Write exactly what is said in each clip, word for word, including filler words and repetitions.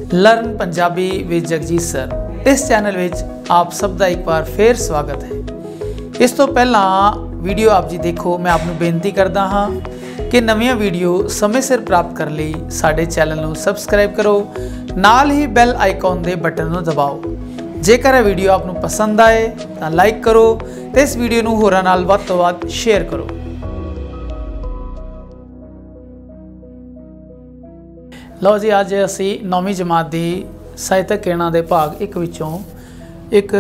Learn Punjabi with Jagjit sir. इस channel विच आप सब का एक बार फिर स्वागत है। इस तो पहला वीडियो आप जी देखो, मैं आपको बेनती करता हाँ कि नवीं वीडियो समय सिर प्राप्त करने लिए साडे चैनल को सबसक्राइब करो, नाल ही बैल आइकॉन के बटन को दबाओ। जेकर यह वीडियो आपको पसंद आए तो लाइक करो तो इस वीडियो को होरां नाल वध तों वध शेयर करो। लो जी, अज असी नौवीं जमात की ਸਾਹਿਤਕ किरणा के भाग एक विचों एक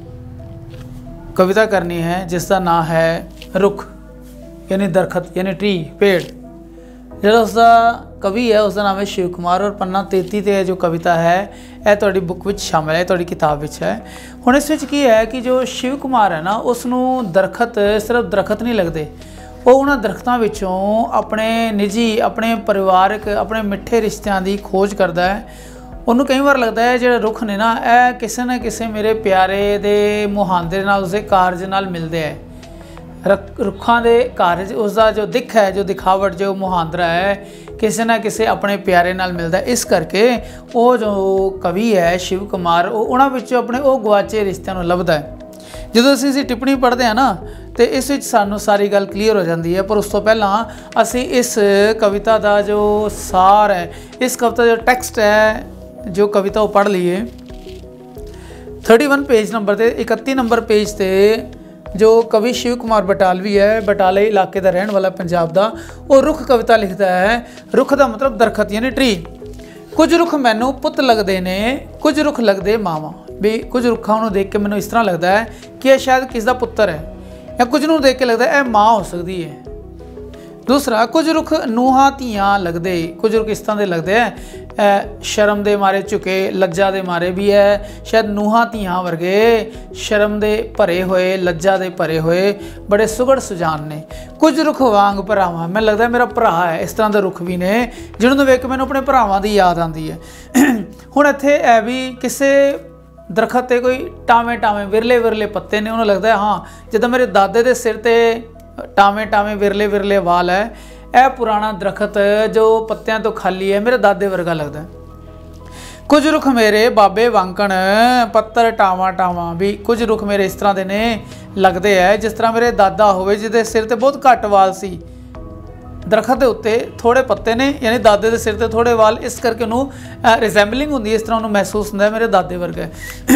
कविता करनी है जिसका नाम है रुख यानी दरखत यानी ट्री पेड़। जो उसका कवि है उसका नाम है शिव कुमार और पन्ना तेती ते जो कविता है यह तुहाडी बुक विच शामिल है, तुहाडी किताब विच है। हुण इस विच की है कि जो शिव कुमार है ना उसनूं दरखत सिर्फ दरखत नहीं लगते, वो उन्होंने दरख्तों विचों अपने निजी अपने परिवारक अपने मिठे रिश्तिਆਂ की खोज करता है। उन्होंने कई बार लगता है जो रुख ने ना यह किसी न किसी मेरे प्यारे दे मुहांदरे नाल उसके कारज नाल मिलते हैं। रख रुखों के कारज उसका जो दिख है जो दिखावट जो मुहांदरा है किसी न किसी अपने प्यारे नाल मिलता है। इस करके वो जो कवि है शिव कुमार वो उन्होंने विचों अपने वो गवाचे रिश्तिਆਂ ਨੂੰ ਲੱਭਦਾ है। जो असी टिप्पणी पढ़ते हैं ना तो इस सानू सारी गल क्लीयर हो जाती है, पर उस तो पहला असी इस कविता का जो सार है इस कविता जो टैक्सट है जो कविता वो पढ़ लीए। थर्टी वन पेज नंबर से इकत्ती नंबर पेज से जो कवि शिव कुमार बटालवी है बटाले इलाके का रहने वाला पंजाब का, वो रुख कविता लिखता है। रुख का मतलब दरखत यानी ट्री। कुछ रुख मैनू पुत लगते ने कुछ रुख लगते मावां। भी कुछ रुखा उन्होंने देख के मैनू इस तरह लगता है कि यह शायद किसका पुत्र है, या कुछ नूं देख के लगता है यह माँ हो सकती है। दूसरा कुछ रुख नूहां धीआं लगते, कुछ रुख इस तरह के लगते हैं शर्म के मारे झुके लज्जा के मारे भी है, शायद नूहां धीआं वर्गे शर्म के भरे हुए लज्जा के भरे हुए बड़े सुगड़ सुजान ने। कुछ रुख वांग भरावां, मैं लगता है मेरा भरा है, इस तरह के रुख भी ने जिन्होंने वेख के मैनूं अपने भरावां की याद आती है। हुण इत्थे ऐ भी किसी दरखत ते कोई टावें टावें विरले विरले पत्ते ने, उन्हें लगता है हाँ जिद्दां मेरे दादे के सिर ते टावें टावें विरले विरले वाल है, यह पुराना दरखत जो पत्तियां तो खाली है मेरे दादे वर्गा लगता है। कुछ रुख मेरे बाबे वांकण पत्तर टावा टावा, भी कुछ रुख मेरे इस तरह के ने लगते हैं जिस तरह मेरे दादा होवे जिहदे सिर ते बहुत घट वाल सी, दरखत के उत्ते थोड़े पत्ते ने यानी दादे के सिर ते थोड़े वाल, इस करके उन्होंने रिजेंबलिंग होंदी है, इस तरह उन्होंने महसूस होंदा है मेरे दादे वर्गा।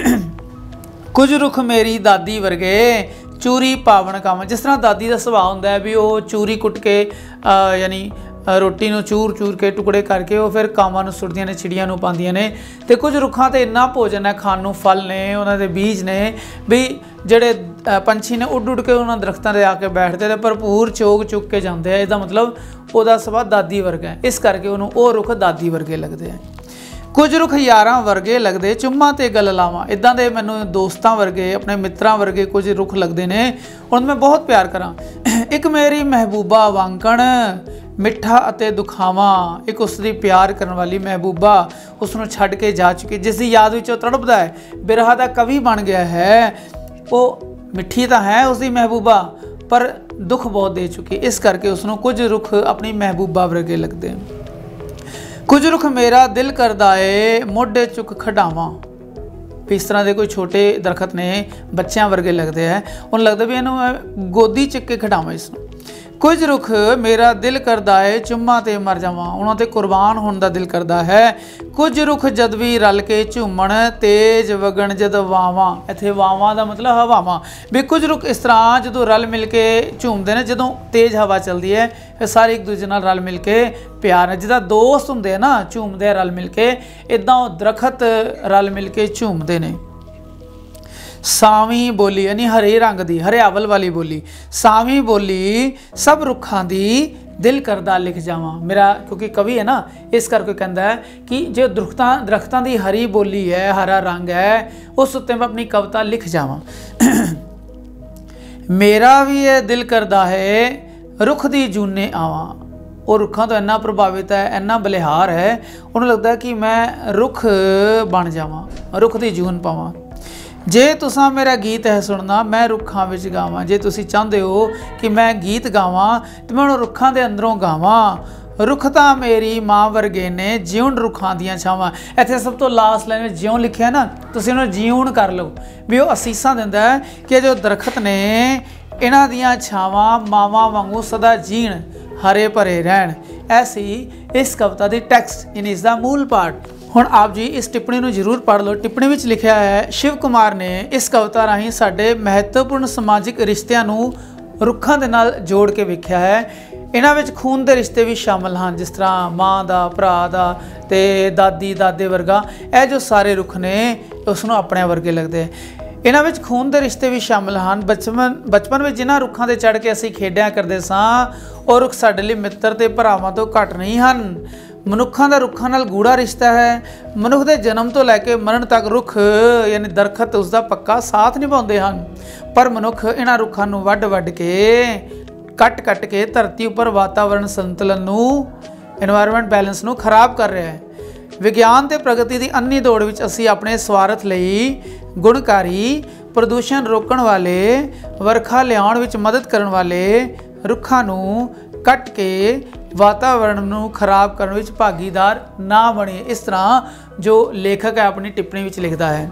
कुछ रुख मेरी दादी वर्गे चूरी पावन काम, जिस तरह दादी का सुभाव होंदा है भी वो चूरी कुट के यानी रोटी नूं चूर चूर के टुकड़े करके वो फिर कामां नूं सुट्टदियां ने चिड़ियां नूं पांदियां ने। ते कुछ रुखां ते इन्ना भोजन है खाण नूं, फल ने उन्हां दे बीज ने भी ਜਿਹੜੇ पंछी ने उड़ उड़ के उन्होंने दरख्तों से आके बैठते तो भरपूर चोग चुग के जाते हैं। इसका मतलब वह सुभाव दादी वर्गा है, इस करके उन्होंने वो रुख दादी वर्गे लगते हैं। कुछ रुख यारां वर्गे लगते चुम्मा ते गल लावां, इदां दे मैनूं दोस्तां वर्गे अपने मित्रां वर्गे कुछ रुख लगते ने, उन्हें मैं बहुत प्यार करा। एक मेरी महबूबा वांकण मिठा अते दुखावा, एक उसकी प्यार करने वाली महबूबा उसनूं छड्ड के जा चुकी जिसकी याद विच तड़पदा है, बिरहा दा कवि बन गया है। वो मिठी तो है उसकी महबूबा पर दुख बहुत दे चुकी, इस करके उसनों कुछ रुख अपनी महबूबा वर्गे लगते हैं। कुछ रुख मेरा दिल करदा है मोढे चुक खड़ावां, इस तरह के कोई छोटे दरखत ने बच्चों वर्गे लगते हैं, उन्हें लगता भी इन्हूं गोदी चुक के खड़ावां इसनूं। कुछ रुख मेरा दिल करदा है चुम्मा ते मर जावां, उन्होंने कुर्बान होने का दिल करता है। कुछ रुख जद भी रल के झूमण तेज वगण जद वावां, इत्थे वावां का मतलब हवावां भी कुछ रुख इस तरह जो रल मिल के झूमते हैं, जो तेज हवा चलती है फिर सारे एक दूजे नाल रल मिल के प्यार है, जिदा दोस्त होंगे ना झूमते रल मिल के, इदां दरखत रल मिल के झूमते हैं। सावी बोली यानी हरे रंग की हरियावल वाली बोली, सावी बोली सब रुखां दी दिल करदा लिख जावां मेरा, क्योंकि कवि है ना इस करके कहता है कि जो दरख्तां दरख्तां की हरी बोली है हरा रंग है उस उत्ते मैं अपनी कविता लिख जावां। मेरा भी यह दिल करदा है रुख दी जूने आवां, और रुखां तो इन्ना प्रभावित है इन्ना बलिहार है उन्हें लगता है कि मैं रुख बन जावां रुख दी जून पावां। जे तुसां मेरा गीत है सुनना मैं रुखां विच गावां, जे तुसीं चाहते हो कि मैं गीत गावां तो मैं उन्होंने रुखां दे अंदरों गावां। रुख तां मेरी मां वर्गे ने जिउण रुखां दियां छावां। इत्थे सब तो लास्ट लाइन में जिउण लिखिया ना, तुसीं इहनूं जिउण कर लो भी वो असीसां दिंदा है कि जो दरखत ने इन्हां दियां छावां मावां वांगू सदा जीण हरे भरे रहन। ऐसी इस कविता की टैक्सट यानी इसका मूल पार्ट। हुण आप जी इस टिप्पणी नूं जरूर पढ़ लो। टिप्पणी विच लिखिया है, शिव कुमार ने इस कविता राहीं साडे महत्वपूर्ण समाजिक रिश्तिਆਂ ਨੂੰ रुखां दे नाल जोड़ के वेख्या है। इन्हां विच खून दे रिश्ते भी शामिल हैं, जिस तरह माँ दा, भरा दा ते दादी दादे वर्गा। ये जो सारे रुख ने उसनूं अपने वर्गे लगदे। इन्हां विच खून दे रिश्ते भी शामिल हैं। बचपन बचपन में जिन्हां रुखां ते चढ़ के असीं खेडिया करदे सां, ਉਹ रुख साडे लई मित्र ते भरावां तो घट नहीं हैं। मनुखों का रुखां नाल गूढ़ा रिश्ता है। मनुख के जन्म तो लैके मरण तक रुख यानी दरखत उसका पक्का साथ निभाते हैं, पर मनुख इन्हां रुखां नूं वढ वढ के कट कट के धरती उपर वातावरण संतुलन नूं एनवायरमेंट बैलेंस नूं खराब कर रहा है। विज्ञान ते प्रगति की अन्नी दौड़ विच असीं अपने स्वार्थ लई गुणकारी, प्रदूषण रोकण वाले, वरखा लियाउण विच मदद करन वाले रुखां नूं कट के वातावरण नूं खराब करने विच भागीदार ना बने। इस तरह जो लेखक है अपनी टिप्पणी विच लिखता है।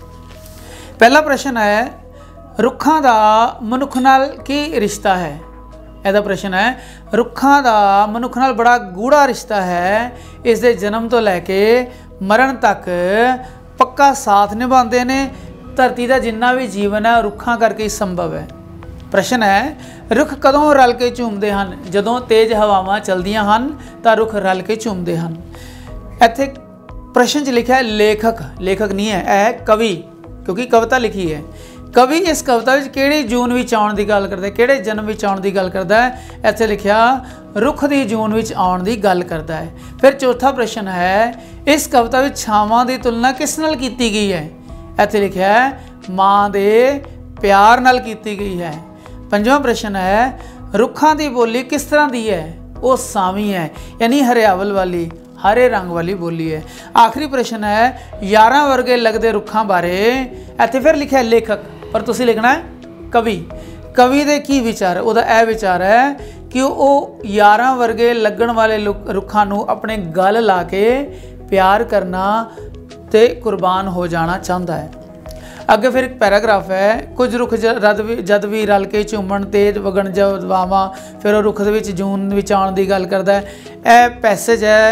पहला प्रश्न है, रुखां दा मनुख नाल की रिश्ता है? ਇਹਦਾ प्रश्न है, रुखां दा मनुख नाल बड़ा गूढ़ा रिश्ता है। इस दे जन्म तो लैके मरण तक पक्का साथ निभाते ने। धरती का जिन्ना भी जीवन है रुखां करके ही संभव है। प्रश्न है, रुख कदों रल के झूमते हैं? जदों तेज हवावां चलदियां हैं तां रुख रल के झूमते हैं। इत्थे प्रश्न च लिखा है लेखक, लेखक नहीं है, यह कवि, क्योंकि कविता लिखी है। कवि इस कविता में किहड़ी जून विच आउण दी गल करदा है, किहड़े जन्म विच आउण दी गल करदा है? इत्थे लिखिया रुख दी जून विच आउण दी गल करदा है। फिर चौथा प्रश्न है, इस कविता में छावां दी तुलना किस नाल कीती गई है? इत्थे लिखिया है मां दे प्यार नाल कीती गई है। पंजवां प्रश्न है, रुखां दी बोली किस तरह दी है? वो सावी है, यानी हरियावल वाली, हरे रंग वाली बोली है। आखिरी प्रश्न है, यारां वर्गे लगदे रुखां बारे इत्थे फिर लिखिया लेखक, पर तुसीं लिखना है कवि। कवि दे की विचार है? उहदा यह विचार है कि वो यारां वर्गे लगण वाले रुखां नूं अपने गल ला के प्यार करना ते कुर्बान हो जाना चाहता है। अगे फिर एक पैराग्राफ है, कुछ रुख जद भी जद भी रल के झूमण तेज वगण जवावां, फिर वो रुख दे विच जून विच आउण दी गल करदा है। यह पैसेज है,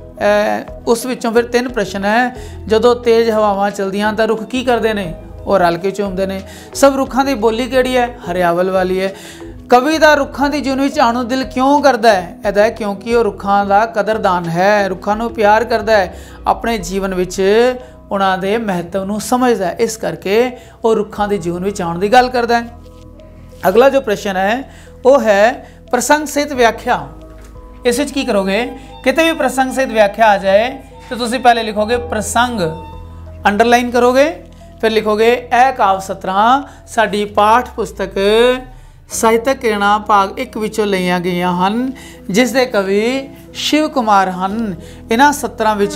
उस विचों फिर तीन प्रश्न है। जदों तेज हवावां चलदियां तां रुख की करदे ने? वो रल के झूमदे ने। सब रुखां दी बोली किहड़ी है? हरियावल वाली है। कवि दा रुखां दी जून विच आउण नूं दिल क्यों करदा है? इहदा है क्योंकि वो रुखां दा कदरदान है, रुखां नूं प्यार करदा है, अपने जीवन विच उन्हां दे महत्व नूं समझदा है, इस करके वो रुखां दी जीवन विच आउण दी गल करदा है। अगला जो प्रश्न है वो है प्रसंग सहित व्याख्या। इस विच की करोगे? किते भी प्रसंग सहित व्याख्या आ जाए तो तुसीं पहले लिखोगे प्रसंग, अंडरलाइन करोगे, फिर लिखोगे ए काव्य सतरां साडी पाठ पुस्तक ਸਾਹਿਤਕ ਕਿਰਨਾਂ भाग एक विचों लईआं गईआं ਹਨ, जिस दे कवि शिव कुमार ਹਨ। इन्हां सत्तरां विच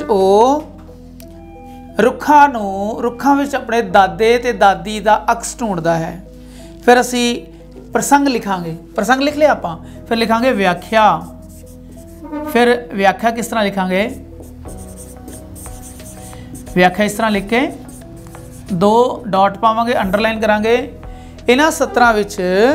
ਉਹ रुखां नूं रुखां विच अपने दादे ते दादी दा अक्स ढूंढदा है। फिर असी प्रसंग लिखांगे, प्रसंग लिख लिया आपां, फिर लिखांगे व्याख्या। फिर व्याख्या किस तरह लिखांगे? व्याख्या इस तरह लिख के दो डॉट पावांगे, अंडरलाइन करांगे। इन्हां सत्तरां विच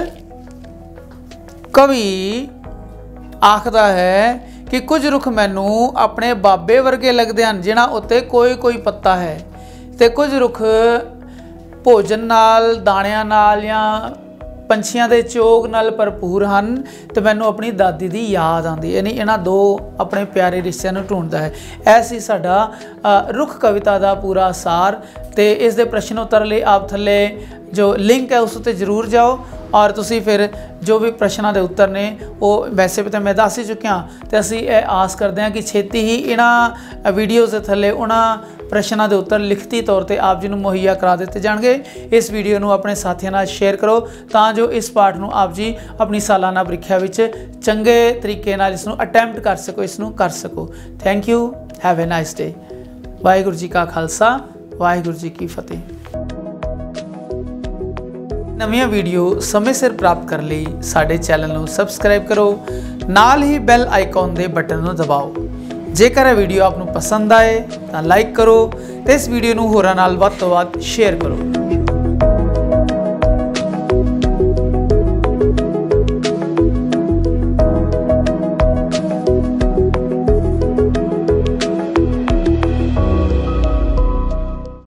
कवि आखदा है कि कुछ रुख मैनू अपने बाबे वर्गे लगदे हैं, जिन्हां उत्ते कोई कोई पत्ता है, ते कुछ रुख भोजन नाल, दाणियां नाल या पंछियां दे चोग नाल भरपूर हैं, तो मैनू अपनी दादी दी याद आती। यानी इन्हां दो अपने प्यारे रिश्तिਆਂ ਨੂੰ ढूंढता है। ऐसी साडा रुख कविता का पूरा सार। तो इस दे प्रश्न उत्तर लिए आप थले जो लिंक है उस उत्ते जरूर जाओ, और तुसी फिर जो भी प्रश्नों के उत्तर ने वो वैसे भी तो मैं दस ही चुकिया, तो असी ये आस करते हैं कि छेती ही इन्हां वीडियोज़ के थले उन्हां प्रश्नों के उत्तर लिखती तौर पर आप जी नूं मुहैया करा दिते जाणगे। इस वीडियो नूं अपने साथियों नाल शेयर करो तां जो इस पाठ नूं आप जी अपनी सालाना ਪ੍ਰੀਖਿਆ विच चंगे तरीके नाल इस नूं अटैम्प्ट कर सको, इस नूं कर सको। Thank you, have a nice day. Waheguru ji का खालसा, वाहिगुरू जी की फतेह। ਨਵੀਆਂ ਵੀਡੀਓ ਸਮੇਂ ਸਿਰ ਪ੍ਰਾਪਤ ਕਰਨ ਲਈ ਸਾਡੇ ਚੈਨਲ ਨੂੰ ਸਬਸਕ੍ਰਾਈਬ ਕਰੋ, ਨਾਲ ਹੀ ਬੈਲ ਆਈਕਨ ਦੇ ਬਟਨ ਨੂੰ ਦਬਾਓ। ਜੇਕਰ ਇਹ ਵੀਡੀਓ ਆਪ ਨੂੰ ਪਸੰਦ ਆਏ ਤਾਂ ਲਾਈਕ ਕਰੋ ਤੇ ਇਸ ਵੀਡੀਓ ਨੂੰ ਹੋਰਾਂ ਨਾਲ ਵੱਧ ਤੋਂ ਵੱਧ ਸ਼ੇਅਰ ਕਰੋ।